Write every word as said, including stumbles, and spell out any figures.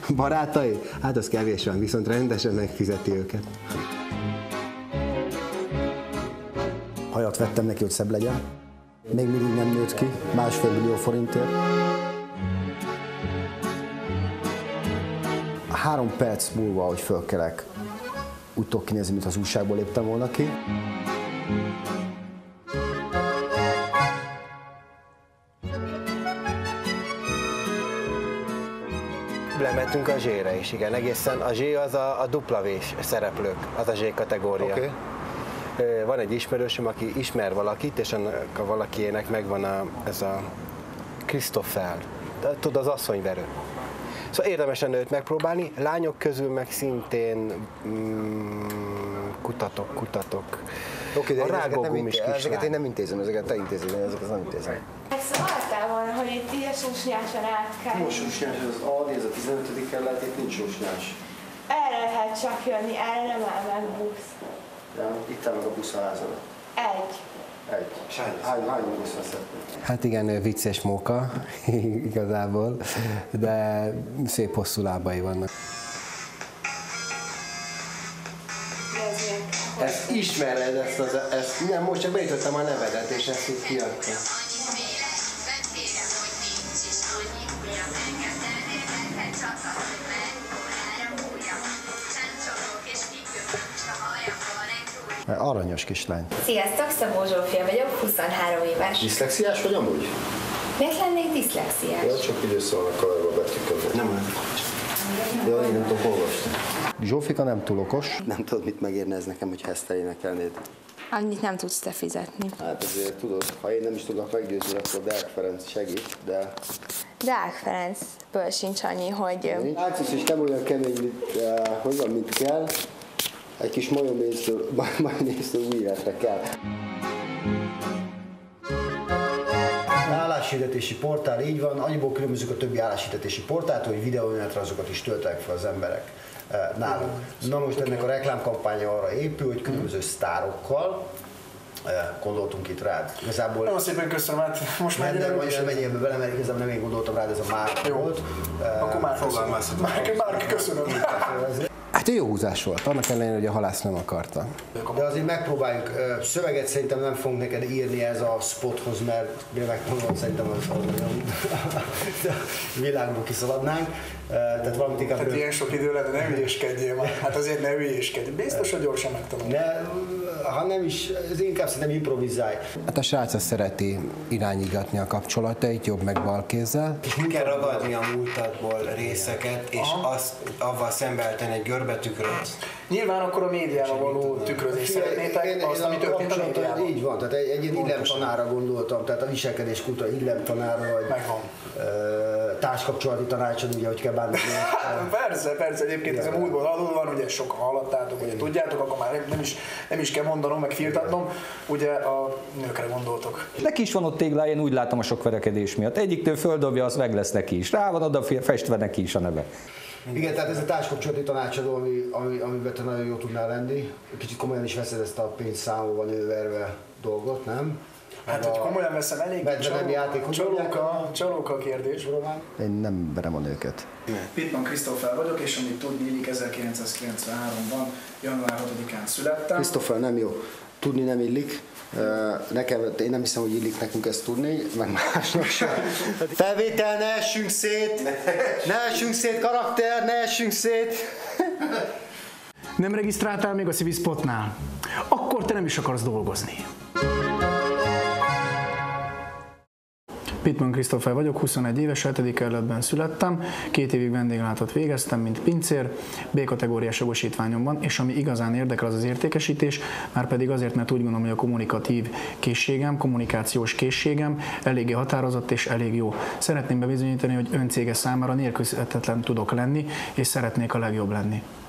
Barátai? Hát az kevés van, viszont rendesen megfizeti őket. Hajat vettem neki, hogy szebb legyen. Még mindig nem nőtt ki, másfél millió forintért. Három perc múlva, hogy fölkelek, úgy tudok kinézni, mint az újságból léptem volna ki. Lementünk a zsére is, igen, egészen a zsé az a, a dupla vés szereplők, az a zsé kategória. Okay. Van egy ismerősöm, aki ismer valakit, és annak a valakiének megvan a, ez a Christoffel, tudod, az asszonyverő. Szóval érdemesen őt megpróbálni, lányok közül meg szintén mm, kutatok, kutatok. Oké, de a rágógumis kislány. Ezeket én nem intézem, ezeket te intézed, ezeket nem intézem. Szóval hallottál volna, hogy itt ilyen susnyáson át kell. Most susnyás, az Aldi, ez a tizenötödik kerület, itt nincs susnyás. Erre lehet csak jönni, erre nem áll meg busz. Ja, itt áll meg a busz a házon. Egy. Egy. És hány, hány, hány buszra szedtek? Hát igen, vicces móka igazából, de szép hosszú lábai vannak. Ezt ismered, ezt, az, ezt nem, most csak beütöttem a nevedet, és ezt itt kiadtam. Aranyos kislány. Sziasztok, Szabó Zsófia vagyok, huszonhárom éves. Diszlexiás vagy amúgy? Miért lennék diszlexiás? Ja, csak így összevannak kavarva a betűk között. Nem olyan. Ja, én nem tudok olvasni. Zsófika nem túl okos. Nem tudod, mit megérne ez nekem, hogy ezt elénekelnéd. Annyit nem tudsz te fizetni. Hát azért tudod, ha én nem is tudok meggyőzni, akkor Deák Ferenc segít, de... Deák Ferencből sincs annyi, hogy... Látszik, és nem olyan kemény, mint, uh, hogy van, mint kell. Egy kis majonéztől, majonéztől új életre kell. Álláshirdetési portál, így van, annyiból különbözünk a többi álláshirdetési portáltól, hogy videómenetre azokat is töltenek fel az emberek nálunk. Na most ennek a reklámkampánya arra épül, hogy különböző sztárokkal gondoltunk itt rád. Igazából... Nagyon szépen köszönöm, hát most már nem menjél ebbe bele, mert igazából nem én gondoltam rád, ez a Márk volt. Akkor már fogalmazhatom. Márk, köszönöm. Hát jó húzás volt, annak ellenére, hogy a halász nem akarta. De azért megpróbáljuk, szöveget szerintem nem fogunk neked írni ez a spothoz, mert mire megtanulod, szerintem az nagyon világból kiszaladnánk. Tehát valamit inkább... Tehát ilyen sok idő lenne, ne hülyéskedjél már. Hát azért ne hülyéskedj. Biztos, hogy gyorsan megtanulod. De ha nem is, ez inkább szerintem improvizálj. Hát a srác azt szereti irányítgatni a kapcsolatait jobb meg bal kézzel. És ki kell ragadni a múltadból részeket, és azt avval szembeállítani egy görbetükröt. Nyilván akkor a médiával való tükrözést szeretnétek, azt, ami történt a médiában. Így van, tehát egy, egy ilyen illemtanára gondoltam, tehát a viselkedés kultúra illemtanára, vagy megvan. Társkapcsolati tanácsod, ugye, hogy kell bánni. Persze, persze, egyébként ez a múltból adó van, ugye sokan hallottátok, ugye tudjátok, akkor már nem is, nem is kell mondanom, meg firtatnom, ugye a nőkre gondoltok. Neki is van ott téglája, én úgy látom a sok verekedés miatt. Egyiktől földobja, az meg lesz neki is. Rá van oda festve neki is a neve. Igen, tehát ez a társkapcsolati tanácsadó, ami, ami, amiben te nagyon jó tudnál lenni. Kicsit komolyan is veszed ezt a pénzszámolva nőverve dolgot, nem? Hát, hogy komolyan veszem, elég csalóka, csalóka a kérdés. Én nem verem a nőket. Pittman Christoffel vagyok, és amit tudni illik, ezerkilencszázkilencvenháromban, január hatodikán születtem. Christoffel nem jó. Tudni nem illik. Nekem, én nem hiszem, hogy illik nekünk ezt tudni, meg másnak sem. Felvétel, ne essünk szét! Ne essünk szét, karakter, ne essünk szét! Nem regisztráltál még a Civispotnál? Akkor te nem is akarsz dolgozni. Pittman Christoffel vagyok, huszonegy éves, hetedik kerületben születtem, két évig vendéglátót végeztem, mint pincér, B-kategóriás jogosítványom van, és ami igazán érdekel, az az értékesítés, már pedig azért, mert úgy gondolom, hogy a kommunikatív készségem, kommunikációs készségem eléggé határozott és elég jó. Szeretném bebizonyítani, hogy öncége számára nélkülözhetetlen tudok lenni, és szeretnék a legjobb lenni.